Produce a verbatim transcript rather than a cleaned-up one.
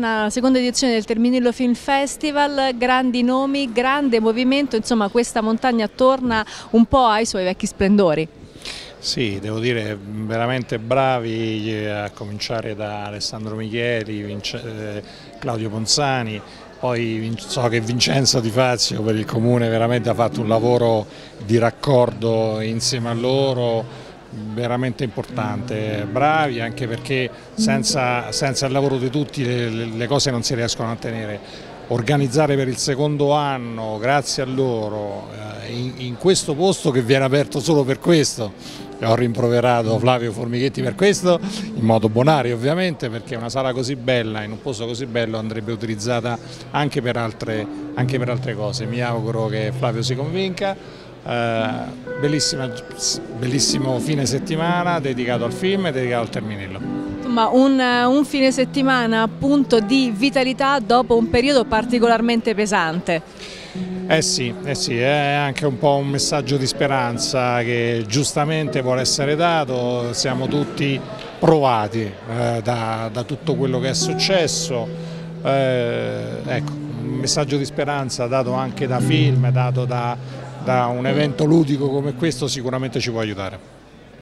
torna la seconda edizione del Terminillo Film Festival, grandi nomi, grande movimento, insomma questa montagna torna un po' ai suoi vecchi splendori. Sì, devo dire veramente bravi, a cominciare da Alessandro Micheli, Vince, eh, Claudio Ponzani, poi so che Vincenzo Di Fazio per il Comune veramente ha fatto un lavoro di raccordo insieme a loro veramente importante, bravi anche perché senza, senza il lavoro di tutti le, le cose non si riescono a tenere. Organizzare per il secondo anno, grazie a loro, in, in questo posto che viene aperto solo per questo, e ho rimproverato Flavio Formighetti per questo, in modo bonario ovviamente, perché una sala così bella, in un posto così bello, andrebbe utilizzata anche per altre, anche per altre cose. Mi auguro che Flavio si convinca. Eh, bellissimo fine settimana dedicato al film e dedicato al Terminillo. Ma un, un fine settimana appunto di vitalità dopo un periodo particolarmente pesante. Eh sì, eh sì, è anche un po' un messaggio di speranza che giustamente vuole essere dato, siamo tutti provati eh, da, da tutto quello che è successo, eh, ecco, un messaggio di speranza dato anche da film, dato da, da un evento ludico come questo sicuramente ci può aiutare.